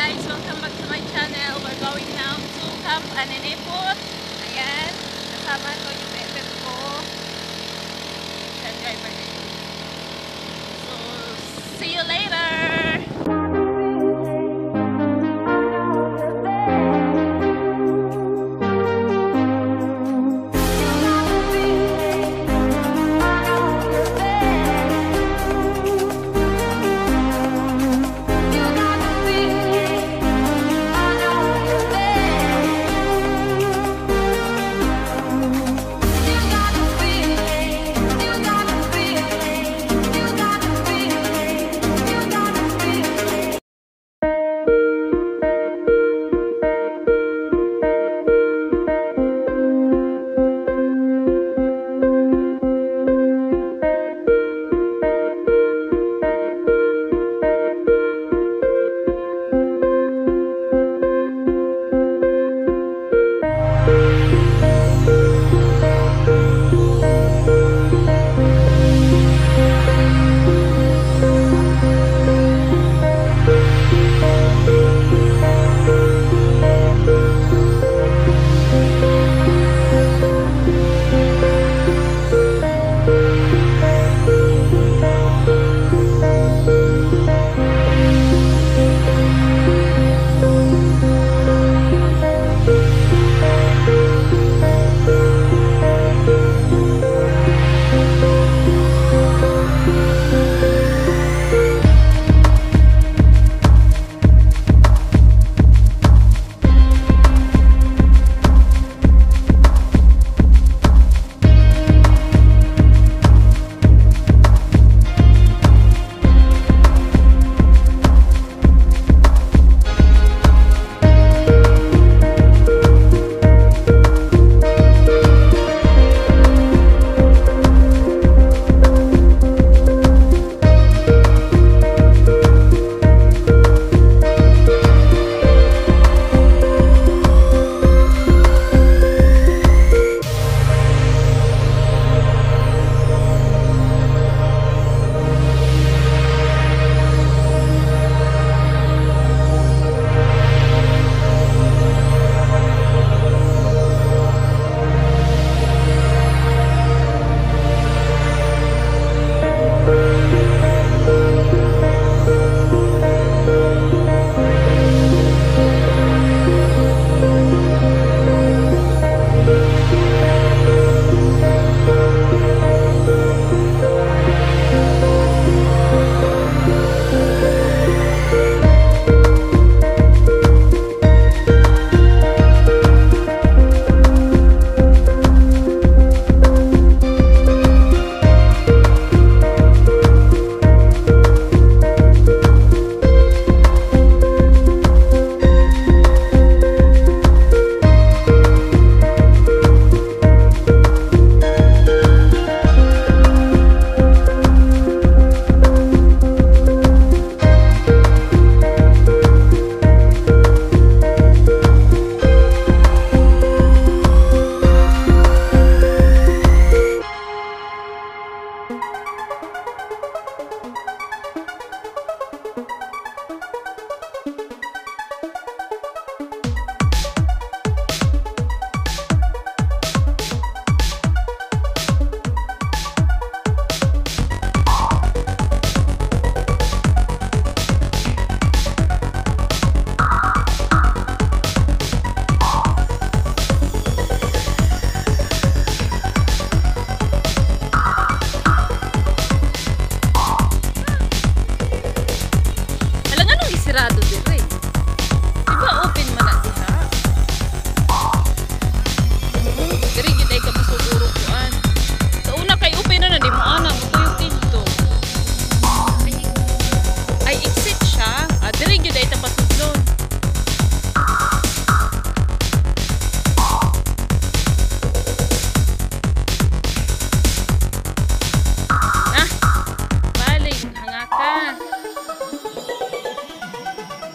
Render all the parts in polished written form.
guys! Welcome back to my channel. We're going now to Kamp, Aninipot. Ayan, kasama ko yung pepet ko. Siya driver na yun. So, see you later! Sarado dire. Diba open man na diha? Diri gid ay kapasuguro kuan. Sa una kay open na di mo ana mo tuyok dito. Ay exit siya. Diri gid ay tapasudlon. Baling hangaka.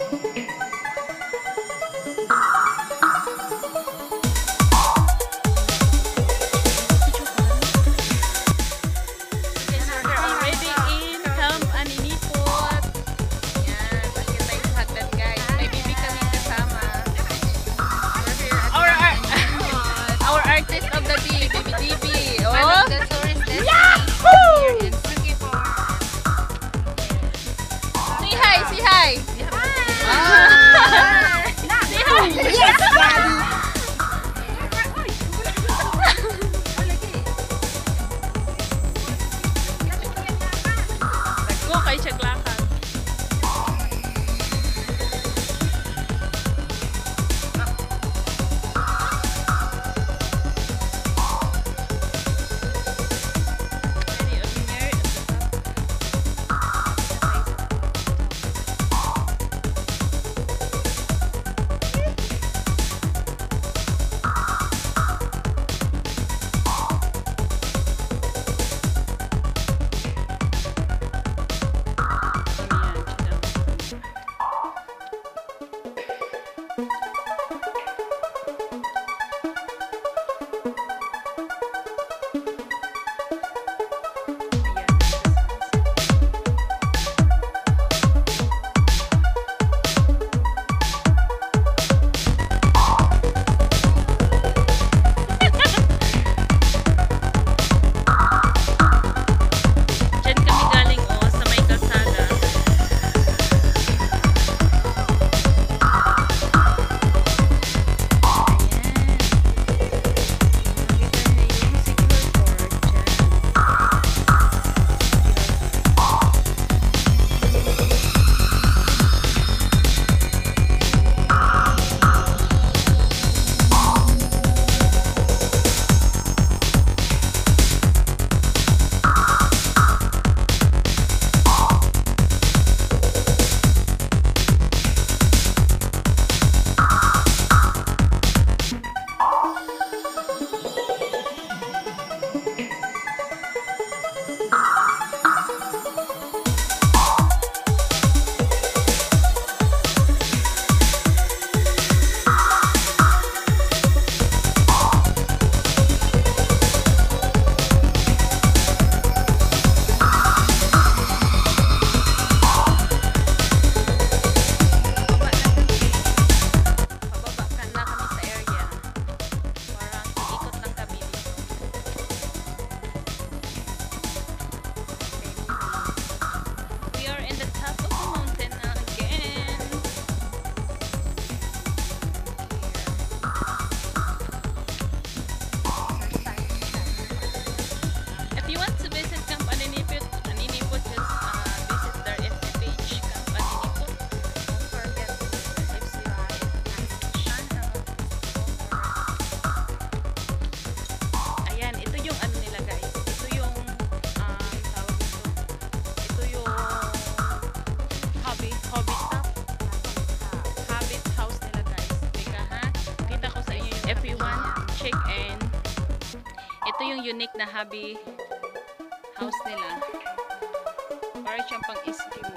yung unique na hobby house nila. Parang siyang pang Eskimo.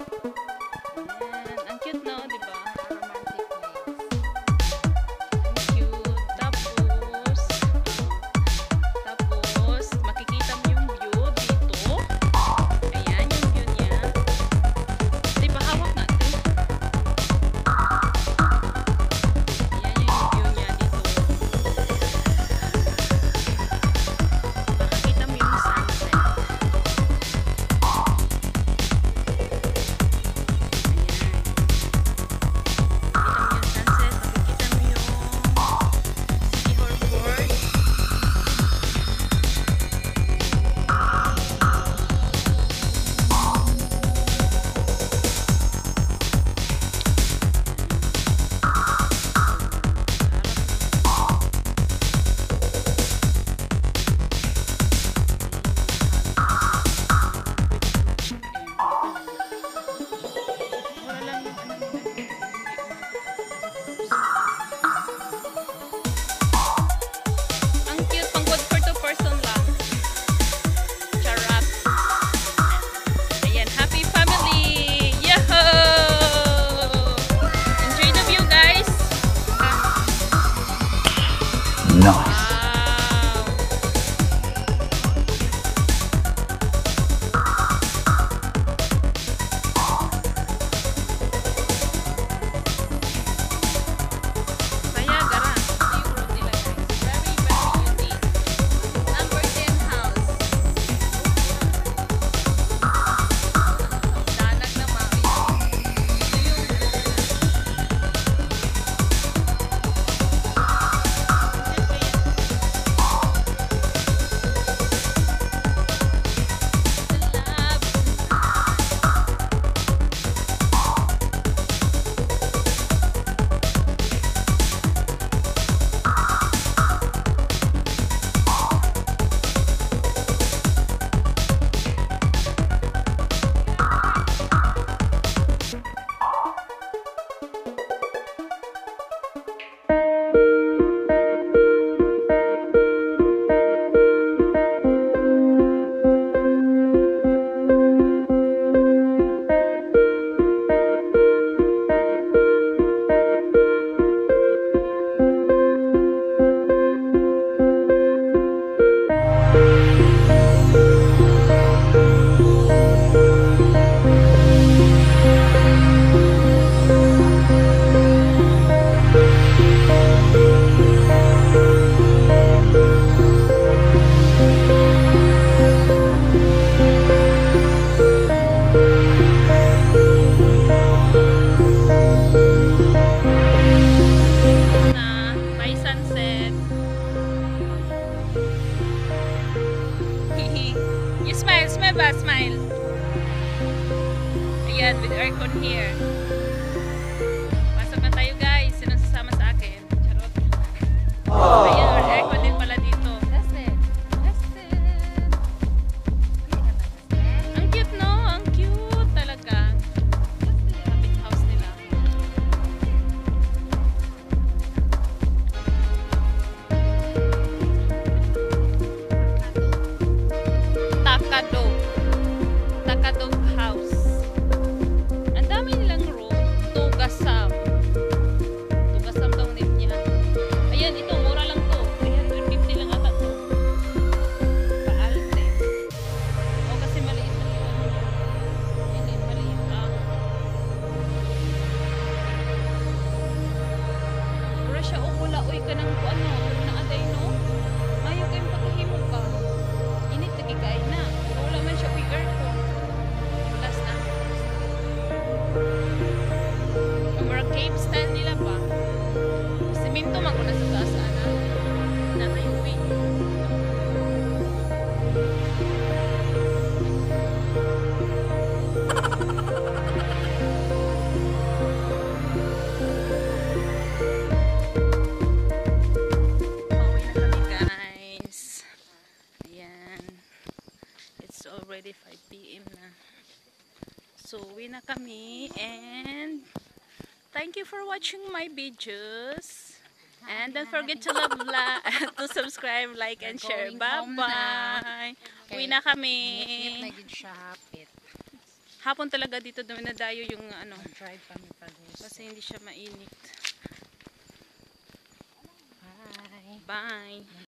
Ayan. Ang cute, no? Diba? Romantic place. Ang cute. Tapos, makikita mo yung view dito. Ayan, yung view niya. Diba, hawak natin. Ayan yung view niya dito. Makikita mo yung sunset. Nice. Smile. Ayan, with aircon here. Pasok na tayo guys. Sino sasama sa akin? Charot. Ayan, aircon din pala dito. That's it. That's it. Ang cute, no? Ang cute talaga. Hobbit house nila. Takadog house. Ang dami nilang room. Tugasam daw name niya. Ayan, ito mura lang to. Ayan, 150 lang ata to. Paalte. O kasi maliit na yung ano niya. Hindi, maliit lang. Mura siya o wala. Uy ka ng ano. Na aday no. Mayo kayong pagkahimo ka. Init na kikain na. Pero wala man siya. Uy, aircon. Last na. Mura cave style nila pa. Siminto man ko na sa taas ana. Na highway. Pauwi na kami guys. Ayan. It's already 5 PM na. So, uwi na kami and thank you for watching my videos. And don't forget to love, to subscribe, like, and share. We're going home Bye-bye. Uwi na kami. Ngit-ngit na gid siya hapit. Hapon talaga dito duminadayo yung ano. Drive kami pa Kasi hindi siya mainit. Bye. Bye.